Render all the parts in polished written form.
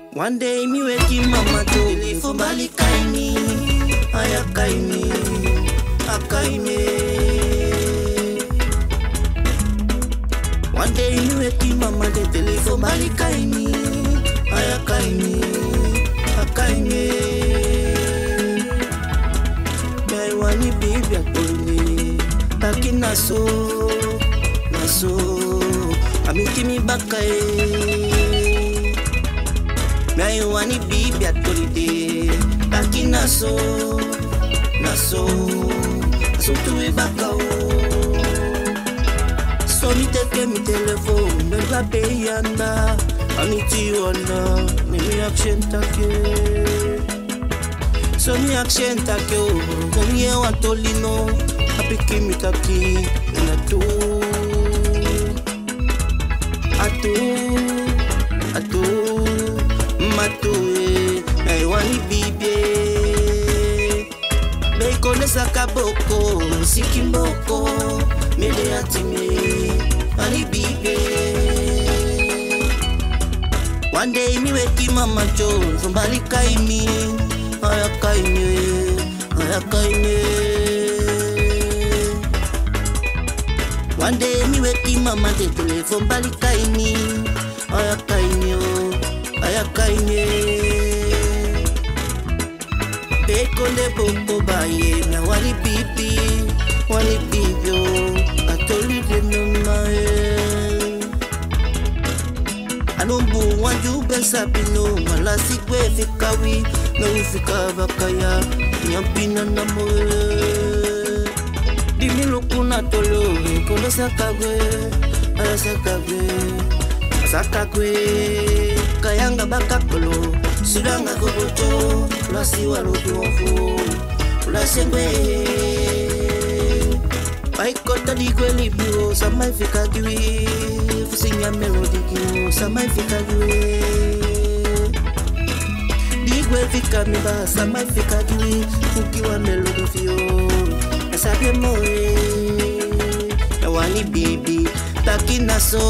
One day me wake mama to for balikaini, ayakaini, akaini. One day me wake mama to for balikaini, ayakaini, akaini. Mai wani baby atoli, takina so, amikimi bakae. Mai wani bibi atolide takina so tuwe bakao. So mi teke mi telefone belga beyanda amiti wana mi action take. So mi action take o mi watolino apiki mi taki na tu atu matue ai wani bibe me konesa kaboko sikimboko mele atime wani bibe. One day mi weki mama jo zombali kaimi ayakaime one day mi weki mama de telefon bali kaimi ayakaime Bekonde boko baye na wani bibi yo atoli de nomae. Alombu wanju besapino malasi kwe fikawi na ufika bakaya nyampina na moe. Dimilo kuna tolo kono sakagwe kayanga bakakolo sudanga goboto lasi waluduofu lasengwe paikota digwe libio samai fikagiwi fusinya melodi kiu samai fikagiwi digwe fikamiba samai fikagiwi fukiwa melodi fio asabye moe wani bibi takina so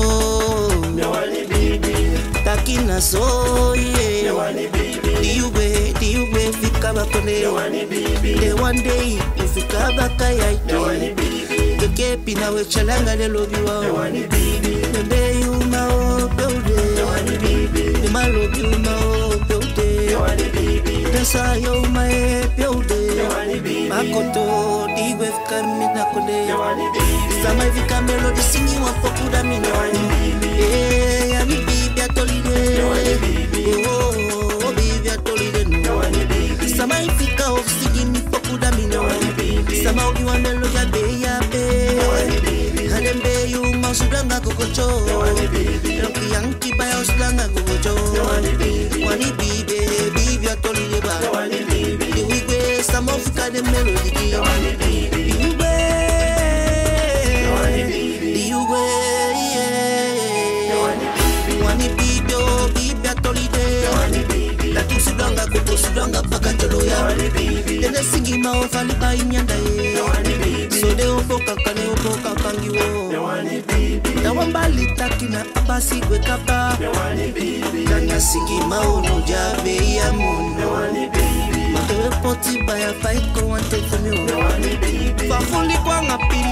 yeah. Diugwe fika bakone the one day ufika bakaya the kepi na we chalanga de lobi wa the day you mao builde the malobi you mao builde the sayo mae builde makoto diugwe fika mina kone sama fika melody singi wa pokuda mino yeah mi bibi atolide oh bibi atolide no sama ifika ofsigi mi pokuda mino sama ogi wa melody ya be halembe yu masudanga kokocho yanki baya usudanga kokocho wani bibi atolide ba diwe sama ofika de melody Sudanga pakatolo ya Dede singi mao fali ba inyanda ye So de oboka kane oboka kangiwo Na wambali takina abasi kwe kapa Kanya singi mao no jabe ya mono Matewe poti baya faiko wante kumyo Fafuli kwa ngapili